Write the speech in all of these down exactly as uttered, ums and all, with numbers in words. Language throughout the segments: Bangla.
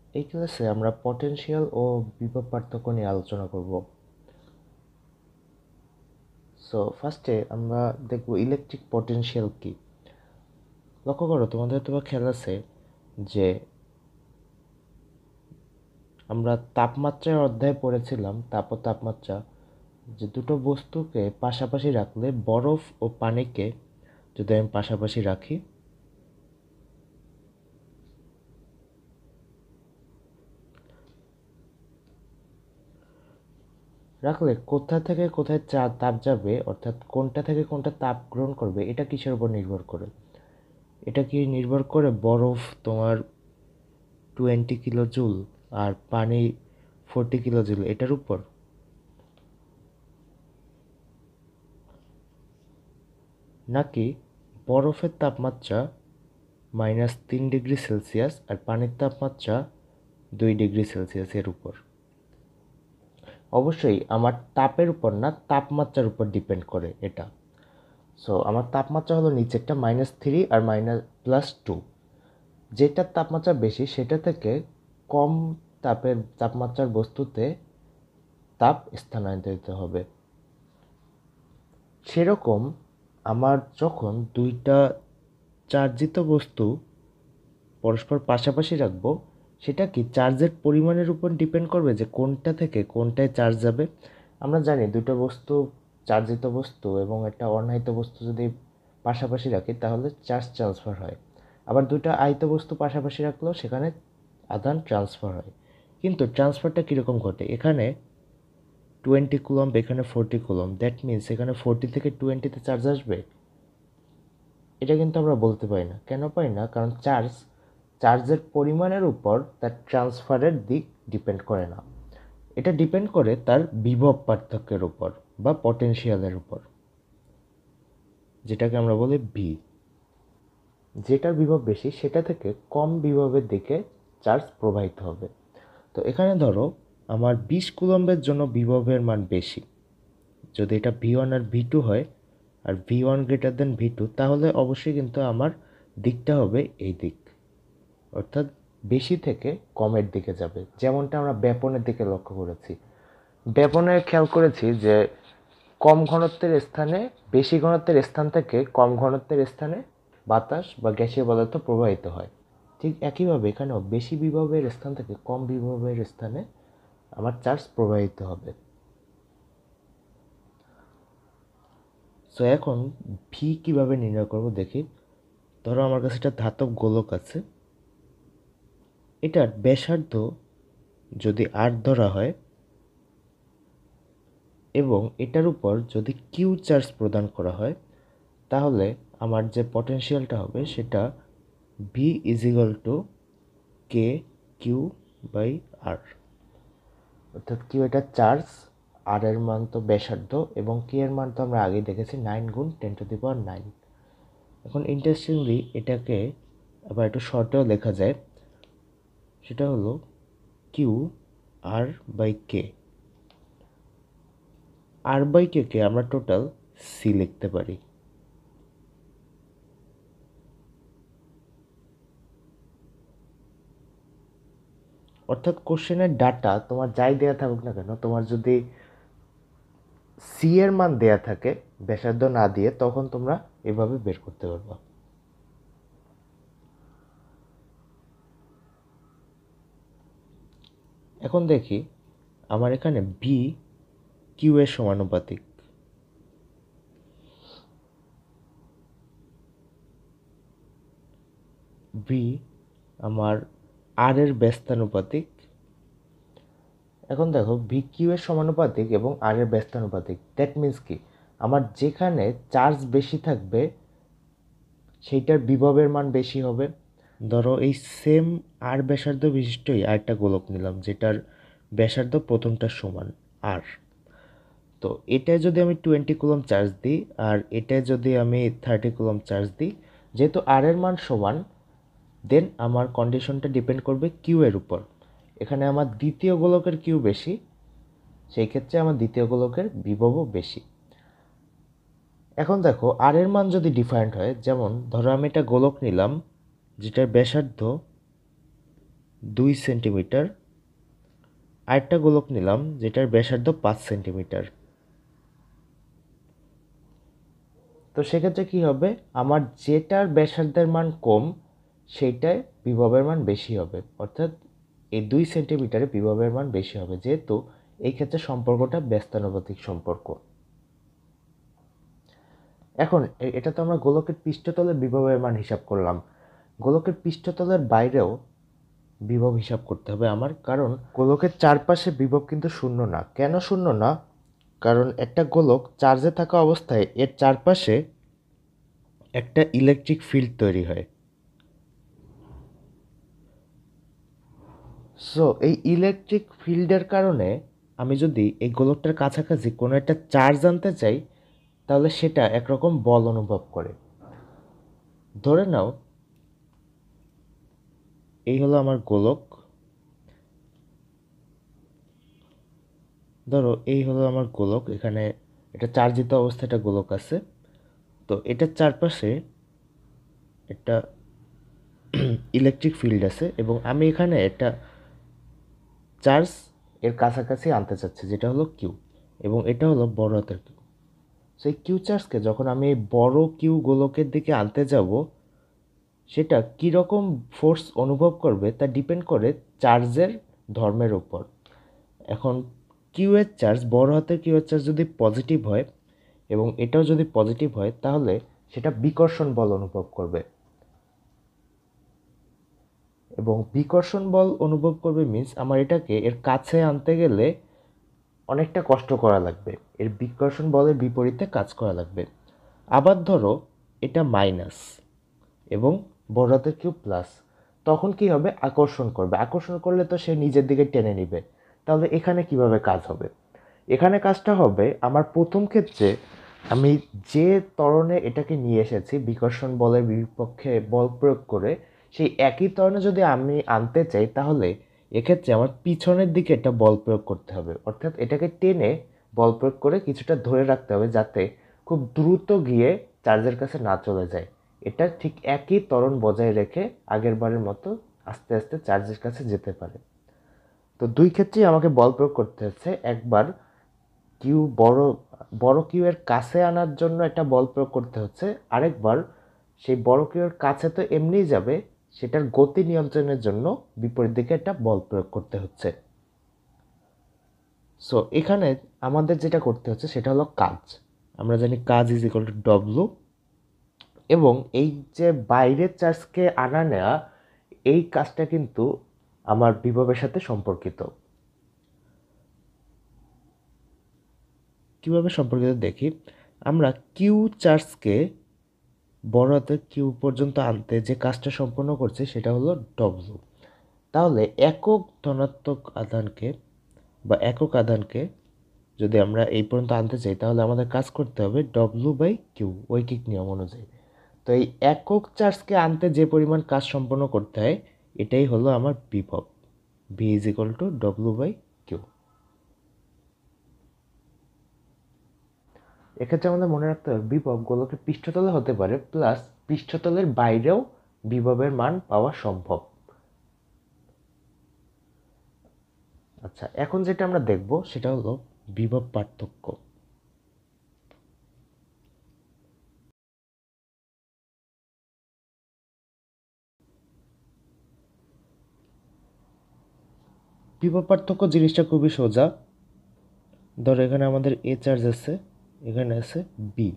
এই ক্লাসে আমরা পটেনশিয়াল ও বিভব পার্থক্য নিয়ে আলোচনা করব। সো ফার্স্টে আমরা দেখব ইলেকট্রিক পটেনশিয়াল কি। লক্ষ্য করো, তোমাদের তোমার খেয়াল আছে যে আমরা তাপমাত্রার অধ্যায়ে পড়েছিলাম তাপ ও তাপমাত্রা, যে দুটো বস্তুকে পাশাপাশি রাখলে, বরফ ও পানিকে যদি আমি পাশাপাশি রাখি, রাখলে কোথা থেকে কোথায় চা তাপ যাবে, অর্থাৎ কোনটা থেকে কোনটা তাপ গ্রহণ করবে, এটা কিসের উপর নির্ভর করে? এটা কি নির্ভর করে বরফ তোমার টোয়েন্টি কিলো জুল আর পানি ফোরটি কিলো জুল এটার উপর? নাকি বরফের তাপমাত্রা মাইনাস তিন ডিগ্রি সেলসিয়াস আর পানির তাপমাত্রা দুই ডিগ্রি সেলসিয়াসের উপর? অবশ্যই আমার তাপের উপর না, তাপমাত্রার উপর ডিপেন্ড করে এটা। সো আমার তাপমাত্রা হলো নিচেরটা মাইনাস থ্রি আর মাইনাস প্লাস টু। যেটার তাপমাত্রা বেশি সেটা থেকে কম তাপের তাপমাত্রার বস্তুতে তাপ স্থানান্তরিত হবে। সেরকম আমার যখন দুইটা চার্জিত বস্তু পরস্পর পাশাপাশি রাখবো, সেটা কি চার্জের পরিমাণের উপর ডিপেন্ড করবে যে কোনটা থেকে কোনটায় চার্জ যাবে? আমরা জানি দুটো বস্তু, চার্জিত বস্তু এবং একটা অনাহিত বস্তু যদি পাশাপাশি রাখি তাহলে চার্জ ট্রান্সফার হয়। আবার দুটো আহিত বস্তু পাশাপাশি রাখলেও সেখানে আদান ট্রান্সফার হয়। কিন্তু ট্রান্সফারটা কীরকম ঘটে? এখানে টোয়েন্টি কুলম্ব, এখানে ফোরটি কুলম্ব, দ্যাট মিনস এখানে ফোরটি থেকে টোয়েন্টিতে চার্জ আসবে? এটা কিন্তু আমরা বলতে পারি না। কেন পারি না? কারণ চার্জ চার্জের পরিমাণের উপর তার ট্রান্সফারের দিক ডিপেন্ড করে না, এটা ডিপেন্ড করে তার বিভব পার্থক্যের উপর বা পটেনশিয়ালের উপর, যেটাকে আমরা বলি ভি। যেটার বিভব বেশি সেটা থেকে কম বিভবের দিকে চার্জ প্রবাহিত হবে। তো এখানে ধরো আমার বিশ কুলম্বের জন্য বিভবের মান বেশি। যদি এটা ভি ওয়ান আর ভি টু হয় আর V one greater than V two, তাহলে অবশ্যই কিন্তু আমার দিকটা হবে এই দিক, অর্থাৎ বেশি থেকে কমের দিকে যাবে। যেমনটা আমরা ব্যাপনের দিকে লক্ষ্য করেছি। ব্যাপনে খেয়াল করেছি যে কম ঘনত্বের স্থানে বেশি ঘনত্বের স্থান থেকে কম ঘনত্বের স্থানে বাতাস বা গ্যাসীয় পদার্থ প্রবাহিত হয়। ঠিক একইভাবে এখানেও বেশি বিভবের স্থান থেকে কম বিভবের স্থানে আমার চার্জ প্রবাহিত হবে। সো এখন ভি কিভাবে নির্ণয় করব দেখি। ধরো আমার কাছে একটা ধাতব গোলক আছে, এটার ব্যাসার্ধ যদি আর ধরা হয় এবং এটার উপর যদি কিউ চার্জ প্রদান করা হয়, তাহলে আমার যে পটেনশিয়ালটা হবে সেটা V is equal to k q by r. অর্থাৎ কিউ এটা চার্জ, আর এর মান তো ব্যাসার্ধ এবং কে এর মান তো আমরা আগেই দেখেছি নাইন গুণ ten to the power nine. এখন ইন্টারেস্টিংলি এটাকে আবার একটু শর্টেও লেখা যায়, সেটা হলো q r by k. R by k কে আমরা টোটাল সি লিখতে পারি। অর্থাৎ কোশ্চেনের ডাটা তোমার যাই দেয়া থাকুক না কেন, তোমার যদি সি এর মান দেয়া থাকে ব্যাসার্ধ না দিয়ে, তখন তোমরা এভাবে বের করতে পারবা। এখন দেখি আমার এখানে ভি কিউ এর সমানুপাতিক। ভি আমার আর এর ব্যস্তানুপাতিক। এখন দেখো ভি কিউ এর সমানুপাতিক এবং আর এর ব্যস্তানুপাতিক, দ্যাট মিন্স কি আমার যেখানে চার্জ বেশি থাকবে সেইটার বিভবের মান বেশি হবে। ধরো এই সেম আর ব্যাসার্ধ বিশিষ্টই আরেকটা গোলক নিলাম, যেটার ব্যাসার্ধ প্রথমটার সমান আর। তো এটায় যদি আমি টোয়েন্টি কুলম চার্জ দিই আর এটায় যদি আমি থার্টি কুলম চার্জ দিই, যেহেতু আর এর মান সমান, দেন আমার কন্ডিশনটা ডিপেন্ড করবে কিউ এর উপর। এখানে আমার দ্বিতীয় গোলকের কিউ বেশি, সেই ক্ষেত্রে আমার দ্বিতীয় গোলকের বিভবও বেশি। এখন দেখো আর এর মান যদি ডিফারেন্ট হয়, যেমন ধরো আমি একটা গোলক নিলাম যেটার ব্যাসার্ধ দুই সেন্টিমিটার, আরেকটা গোলক নিলাম যেটার ব্যাসার্ধ পাঁচ সেন্টিমিটার। তো সেক্ষেত্রে কি হবে, আমার যেটার ব্যাসার্ধের মান কম সেইটায় বিভবের মান বেশি হবে, অর্থাৎ এই দুই সেন্টিমিটারে বিভবের মান বেশি হবে, যেহেতু এই ক্ষেত্রে সম্পর্কটা ব্যস্তানুপাতিক সম্পর্ক। এখন এটা তো আমরা গোলকের পৃষ্ঠতলের বিভবের মান হিসাব করলাম, গোলকের পৃষ্ঠতলের বাইরেও বিভব হিসাব করতে হবে আমার, কারণ গোলকের চারপাশে বিভব কিন্তু শূন্য না। কেন শূন্য না? কারণ একটা গোলক চার্জে থাকা অবস্থায় এর চারপাশে একটা ইলেকট্রিক ফিল্ড তৈরি হয়। সো এই ইলেকট্রিক ফিল্ডের কারণে আমি যদি এই গোলকটার কাছাকাছি কোনো একটা চার্জ আনতে চাই, তাহলে সেটা একরকম বল অনুভব করে। ধরে নাও এই হলো আমার গোলক, ধরো এই হলো আমার গোলক, এখানে এটা চার্জিত অবস্থায় একটা গোলক আছে। তো এটার চারপাশে একটা ইলেকট্রিক ফিল্ড আছে এবং আমি এখানে একটা চার্জ এর কাছাকাছি আনতে চাচ্ছি, যেটা হলো কিউ, এবং এটা হলো বড় হাতের কিউ। সেই কিউ চার্জকে যখন আমি এই বড় কিউ গোলকের দিকে আনতে যাব, সেটা কীরকম ফোর্স অনুভব করবে তা ডিপেন্ড করে চার্জের ধর্মের উপর। এখন কিউ এর চার্জ, বড় হাতের কিউ এর চার্জ যদি পজিটিভ হয় এবং এটাও যদি পজিটিভ হয়, তাহলে সেটা বিকর্ষণ বল অনুভব করবে, এবং বিকর্ষণ বল অনুভব করবে মিন্স আমার এটাকে এর কাছে আনতে গেলে অনেকটা কষ্ট করা লাগবে, এর বিকর্ষণ বলের বিপরীতে কাজ করা লাগবে। আবার ধরো এটা মাইনাস এবং বড় হাতের কিউ প্লাস, তখন কি হবে, আকর্ষণ করবে, আকর্ষণ করলে তো সে নিজের দিকে টেনে নিবে। তাহলে এখানে কিভাবে কাজ হবে? এখানে কাজটা হবে আমার প্রথম ক্ষেত্রে আমি যে ত্বরণে এটাকে নিয়ে এসেছি বিকর্ষণ বলের বিপক্ষে বল প্রয়োগ করে, সেই একই ত্বরণে যদি আমি আনতে চাই, তাহলে এক্ষেত্রে আমার পিছনের দিকে একটা বল প্রয়োগ করতে হবে, অর্থাৎ এটাকে টেনে বল প্রয়োগ করে কিছুটা ধরে রাখতে হবে, যাতে খুব দ্রুত গিয়ে চার্জের কাছে না চলে যায়। এটা ঠিক একই ত্বরণ বজায় রেখে আগের বারের মতো আস্তে আস্তে চার্জের কাছে যেতে পারে। তো দুই ক্ষেত্রেই আমাকে বল প্রয়োগ করতে হচ্ছে, একবার কিউ বড় বড় কিউ এর কাছে আনার জন্য একটা বল প্রয়োগ করতে হচ্ছে, আরেকবার সেই বড় কিউ এর কাছে তো এমনিই যাবে, সেটার গতি নিয়ন্ত্রণের জন্য বিপরীত দিকে একটা বল প্রয়োগ করতে হচ্ছে। সো এখানে আমাদের যেটা করতে হচ্ছে সেটা হলো কাজ। আমরা জানি কাজ ইজ ইকুয়াল টু ডব্লু, এবং এই যে বাইরের চার্জকে আনা নেওয়া, এই কাজটা কিন্তু আমার বিভবের সাথে সম্পর্কিত। কীভাবে সম্পর্কিত দেখি, আমরা কিউ চার্জকে বড় হাতের কিউ পর্যন্ত আনতে যে কাজটা সম্পন্ন করছে সেটা হলো ডব্লু। তাহলে একক ধনাত্মক আধানকে বা একক আধানকে যদি আমরা এই পর্যন্ত আনতে চাই, তাহলে আমাদের কাজ করতে হবে ডব্লু বাই কিউ, ঐকিক নিয়ম অনুযায়ী। তো এই একক চার্জকে আনতে যে পরিমাণ কাজ সম্পন্ন করতে হয়, এটাই হলো আমার বিভব, V is equal to W by q. এক্ষেত্রে আমাদের মনে রাখতে হবে বিভব গোলকের পৃষ্ঠতলে হতে পারে, প্লাস পৃষ্ঠতলের বাইরেও বিভবের মান পাওয়া সম্ভব। আচ্ছা, এখন যেটা আমরা দেখব সেটা হলো বিভব পার্থক্য। বিভব পার্থক্য জিনিসটা খুবই সোজা। ধরো এখানে আমাদের এ চার্জ আছে, এখানে আছে বি।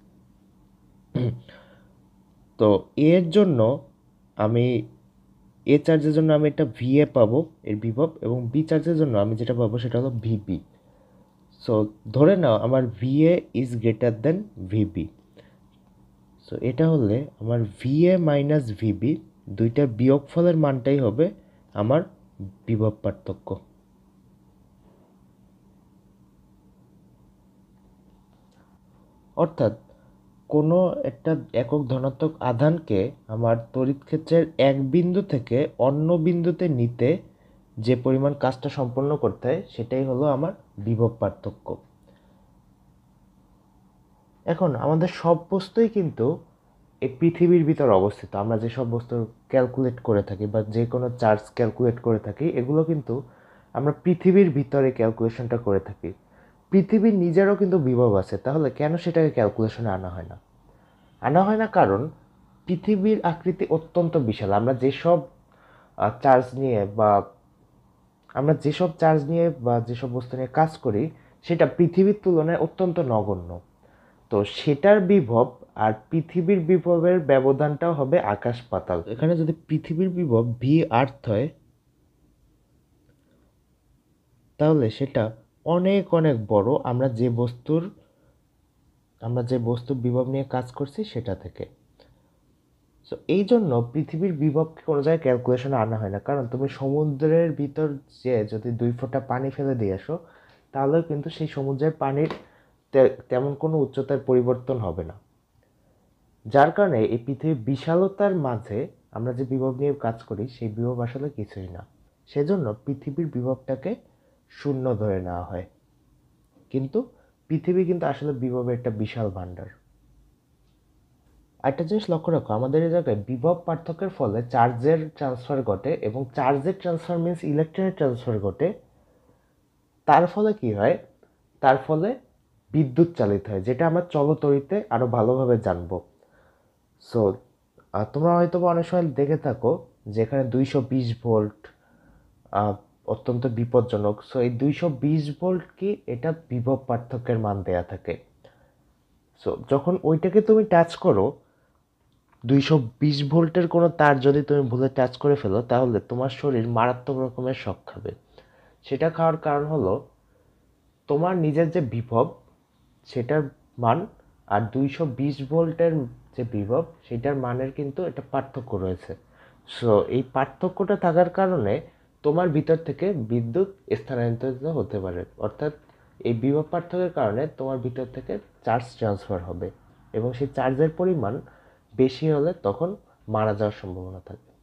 তো এর জন্য আমি এ চার্জের জন্য আমি একটা ভিএ পাবো এর বিভব, এবং বি চার্জের জন্য আমি যেটা পাবো সেটা হলো ভিবি। সো ধরে নাও আমার VA is greater than VB. So এটা হলে আমার ভিএ মাইনাস ভিবি দুইটার বিয়োগফলের মানটাই হবে আমার বিভব পার্থক্য। অর্থাৎ কোনো একটা একক ধনাত্মক আধানকে আমার তড়িৎ ক্ষেত্রের এক বিন্দু থেকে অন্য বিন্দুতে নিতে যে পরিমাণ কাজটা সম্পন্ন করতে হয়, সেটাই হলো আমার বিভব পার্থক্য। এখন আমাদের সব বস্তুই কিন্তু এই পৃথিবীর ভিতর অবস্থিত। আমরা যেসব বস্তু ক্যালকুলেট করে থাকি বা যে কোনো চার্জ ক্যালকুলেট করে থাকি, এগুলো কিন্তু আমরা পৃথিবীর ভিতরে ক্যালকুলেশনটা করে থাকি। পৃথিবীর নিজেরও কিন্তু বিভব আছে, তাহলে কেন সেটাকে ক্যালকুলেশনে আনা হয় না? আনা হয় না কারণ পৃথিবীর আকৃতি অত্যন্ত বিশাল। আমরা যেসব চার্জ নিয়ে বা আমরা যেসব চার্জ নিয়ে বা যেসব বস্তু নিয়ে কাজ করি, সেটা পৃথিবীর তুলনায় অত্যন্ত নগণ্য। তো সেটার বিভব আর পৃথিবীর বিভবের ব্যবধানটাও হবে আকাশ পাতাল। এখানে যদি পৃথিবীর বিভব ভি আর্থ হয়, তাহলে সেটা অনেক অনেক বড় আমরা যে বস্তুর আমরা যে বস্তুর বিভব নিয়ে কাজ করছি সেটা থেকে। সো এই জন্য পৃথিবীর বিভবকে কোনো জায়গায় ক্যালকুলেশনে আনা হয় না, কারণ তুমি সমুদ্রের ভিতর যে যদি দুই ফোঁটা পানি ফেলে দিয়ে আসো, তাহলেও কিন্তু সেই সমুদ্রের পানির তেমন কোনো উচ্চতার পরিবর্তন হবে না। যার কারণে এই পৃথিবীর বিশালতার মাঝে আমরা যে বিভব নিয়ে কাজ করি, সেই বিভব আসলে কিছুই না। সেজন্য পৃথিবীর বিভবটাকে শূন্য ধরে নেওয়া হয়, কিন্তু পৃথিবী কিন্তু আসলে বিভবের একটা বিশাল ভাণ্ডার। একটা জিনিস লক্ষ্য রাখো, আমাদের এই জায়গায় বিভব পার্থক্যের ফলে চার্জের ট্রান্সফার ঘটে, এবং চার্জের ট্রান্সফার মিন্স ইলেকট্রনের ট্রান্সফার ঘটে। তার ফলে কি হয়? তার ফলে বিদ্যুৎ চালিত হয়, যেটা আমরা চলতরিতে আরও ভালোভাবে জানবো। সো তোমরা হয়তো অনেক সময় দেখে থাকো যেখানে দুইশো বিশ ভোল্ট অত্যন্ত বিপজ্জনক। সো এই দুইশো বিশ ভোল্ট কি, এটা বিভব পার্থক্যের মান দেয়া থাকে। সো যখন ওইটাকে তুমি টাচ করো, দুইশো বিশ ভোল্টের কোনো তার যদি তুমি ভুলে টাচ করে ফেলো, তাহলে তোমার শরীর মারাত্মক রকমের শক খাবে। সেটা খাওয়ার কারণ হলো তোমার নিজের যে বিভব সেটার মান আর দুইশো বিশ ভোল্টের যে বিভব সেটার মানের কিন্তু একটা পার্থক্য রয়েছে। সো এই পার্থক্যটা থাকার কারণে তোমার ভিতর থেকে বিদ্যুৎ স্থানান্তরিত হতে পারে, অর্থাৎ এই বিভব পার্থক্যের কারণে তোমার ভিতর থেকে চার্জ ট্রান্সফার হবে, এবং সেই চার্জের পরিমাণ বেশি হলে তখন মারা যাওয়ার সম্ভাবনা থাকে।